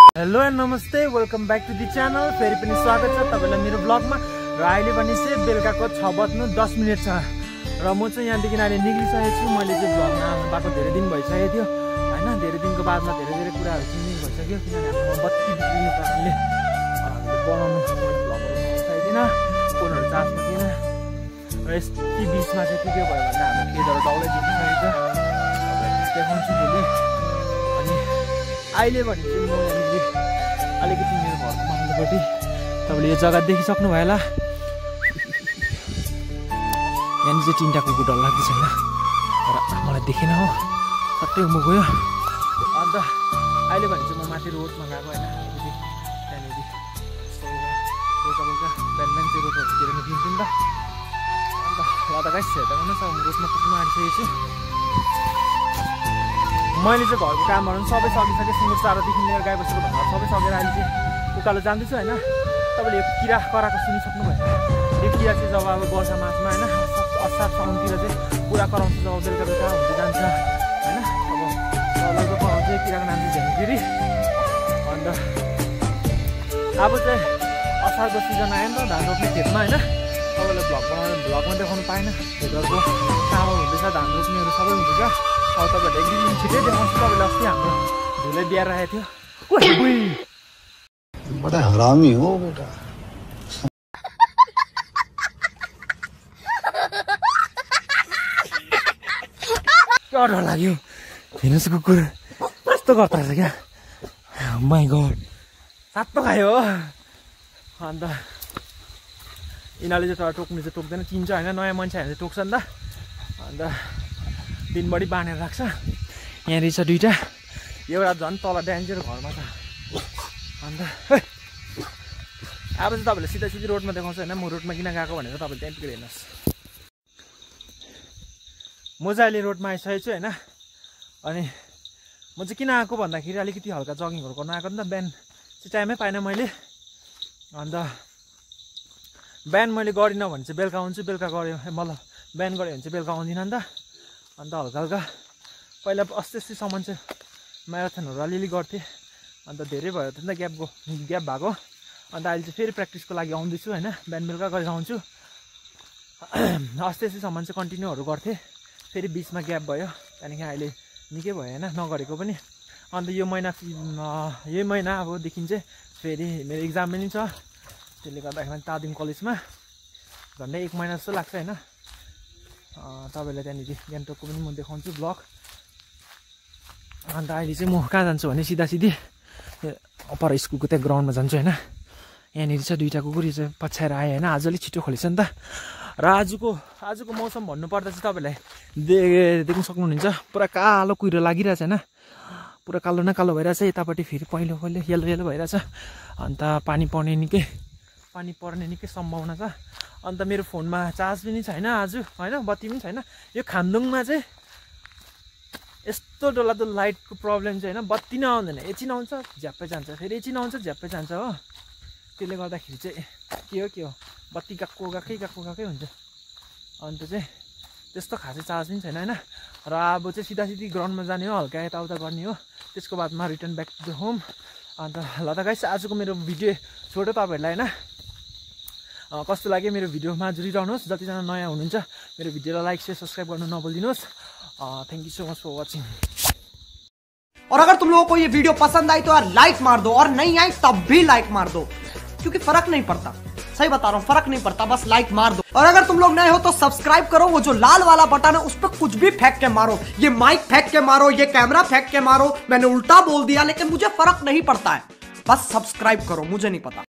Hello and नमस्ते, welcome back to the channel. फेरि पनि स्वागत छ तपाईलाई मेरो ब्लगमा। र अहिले भने चाहिँ बेलुकाको 6 बज्नु 10 मिनेट छ र म चाहिँ यहाँदेखि अहिले निक्लिसकेको छु। मैले चाहिँ ब्लगमा आउनु पाएको धेरै दिन भइसकेको थियो हैन। धेरै दिनको बादमा धेरै कुराहरू सुन्नु भइसक्यो, किनभने हाम्रो बत्ती बिग्रिनु कारणले बनाउनु ब्लगहरू बनाउन सकिदिनँ, फोनहरू चार्जमा थिएन। र यति बिचमा चाहिँ के भयो भन्दा हाम्रो खेतहरू डल्लै जोतिसकेको छ, तपाईँलाई देखाउँछु भोलि। अनि अहिले भने चाहिँ म यहाँनिर अलिकति मेरो घरको माथिल्लोपट्टि तपाईँले यो जग्गा देखिसक्नु भयो होला। यहाँनिर चाहिँ तिनवटा कुकुर डर लाग्दै छैन, तर मलाई देखेन हो, सट्टै म गयो। अन्त अहिले भने चाहिँ म माथि रोडमा गएको होइन, अलिकति त्यहाँनिर बेलुका बिहान चाहिँ रोडहरूतिर निक्लिन्छु नि त। अन्त ल त गाइस हेर्दा भन्नुहोस्, अब म रोडमा पुग्नु आँटिसकेको छु। मैले चाहिँ घरको कामहरू पनि सबै सकिसकेँ, सुँगुर चारोदेखि लिएर गाई बस्तुको भनेर सबै सकेर अहिले चाहिँ उकालो जाँदैछु होइन। तपाईँले यो किरा कराएको सुनिसक्नु भयो। यो किरा चाहिँ जब अब वर्षा मासमा होइन, असार साउनतिर चाहिँ पुरा कराउँछ, जब बेलुका हुँदै जान्छ होइन। अब लगभग कराउँछ, किराको नाम चाहिँ झ्याङगिरी। अन्त अब चाहिँ असारको सिजन आयो नि त, धान रोप्ने खेतमा होइन। तपाईँलाई भ्लगमा देखाउनु पाएन, खेतहरूको चामल हुँदैछ, धान रोप्नेहरू सबै हुँदैछ। अब तपाईँहरूले एक दिन छिटै देखाउँछु। तपाईँले अस्ति हाम्रो धुलै बिहार राखेको थियो। बडा हरामी हो बेटा। क्या डर लाग्यो, हेर्नुहोस् कुकुर कस्तो गर्दा रहेछ क्या। माइ गड, सातो खायो। अन्त यिनीहरूले चाहिँ तर टोक्नु चाहिँ टोक्दैन, चिन्छ होइन। नयाँ मान्छे हामीले टोक्छ नि त। अन्त दिनभरि बाँधेर राख्छ। यहाँनिर छ दुइटा, एउटा झन् तल ड्यान्जर घरमा छ। अन्त अब चाहिँ तपाईँले सिधै रोडमा देखाउँछु होइन, म रोडमा किन गएको भनेर तपाईँले त्यहाँ पुगेर हेर्नुहोस्। म चाहिँ अहिले रोडमा आइसकेको छु होइन। अनि म चाहिँ किन आएको भन्दाखेरि अलिकति हल्का जगिङहरू गर्नु आएको नि त। बिहान चाहिँ टाइमै पाइनँ मैले। अन्त बिहान मैले गरिनँ भने चाहिँ बेलुका आउँछु, बेलुका गऱ्यो मतलब बिहान गऱ्यो भने चाहिँ बेलुका आउँदिनँ नि त। अन्त हल्का पहिला अस्तिसम्म चाहिँ म्याराथनहरू अलिअलि गर्थेँ, अन्त धेरै भयो त ग्याप भएको। अन्त अहिले चाहिँ फेरि प्र्याक्टिसको लागि आउँदैछु होइन, बिहान बेलुका गरेर आउँछु। अस्तिसम्म चाहिँ कन्टिन्यूहरू गर्थेँ, फेरि बिचमा ग्याप भयो, त्यहाँदेखि अहिले निकै भयो होइन नगरेको पनि। अन्त यो महिना अबदेखि चाहिँ फेरि मेरो इक्जाम पनि छ, त्यसले गर्दाखेरि तादिम कलेजमा झन्डै 1 महिना जस्तो लाग्छ होइन। तपाईँलाई त्यहाँनिर गान्तोकको पनि म देखाउँछु ब्लग। अन्त अहिले चाहिँ म कहाँ जान्छु भने सिधी अप्पर स्कुलको त्यहाँ ग्राउन्डमा जान्छु होइन। यहाँनिर चाहिँ दुइटा कुकुर चाहिँ पछ्याएर आयो होइन, आज अलिक छिटो खोलेछ नि त। र आजको मौसम भन्नुपर्दा चाहिँ तपाईँलाई देख्न सक्नुहुन्छ, पुरा कालो कुहिरो लागिरहेछ होइन, पुरा कालो न कालो भइरहेछ। यतापट्टि फेरि पहिलो येलो भइरहेछ। अन्त पानी पर्ने निकै सम्भावना छ। अन्त मेरो फोनमा चार्ज पनि छैन आज होइन, बत्ती पनि छैन। यो खामदुङमा चाहिँ यस्तो डरलाग्दो लाइटको प्रब्लम चाहिँ होइन, बत्ती नआउँदैन, एकछिन आउँछ झ्याप्पै जान्छ, फेरि एकछिन आउँछ झ्याप्पै जान्छ हो। त्यसले गर्दाखेरि चाहिँ के हो बत्ती गएकै हुन्छ। अन्त चाहिँ त्यस्तो खासै चार्ज पनि छैन होइन। र अब चाहिँ सिधी ग्राउन्डमा जाने हो, हल्का यताउता गर्ने हो, त्यसको बादमा return back to the home. अन्त ल त गाइस, आजको मेरो भिडियो छोटो तपाईँहरूलाई होइन। कस्तो लाग्यो मेरो भिडियोमा जुडिरहनुहोस्। जतिजना नयाँ हुनुहुन्छ मेरो भिडियोलाई लाइक शेयर सब्सक्राइब गर्नु नभुलिनुहोस्। Thank you so much for watching. और अगर तुम लोगों को ये वीडियो पसंद आई तो यार लाइक मार दो, और नहीं आई तब भी लाइक मार दो, क्योंकि फर्क नहीं पड़ता। सही बता रहा हूँ, फर्क नहीं पड़ता, बस लाइक मार दो। और अगर तुम लोग नए हो तो सब्सक्राइब करो, वो जो लाल वाला बटन है उस पर कुछ भी फेंक के मारो, ये माइक फेंक के मारो, ये कैमरा फेंक के मारो, मैंने उल्टा बोल दिया लेकिन मुझे फर्क नहीं पड़ता है, बस सब्सक्राइब करो, मुझे नहीं पता।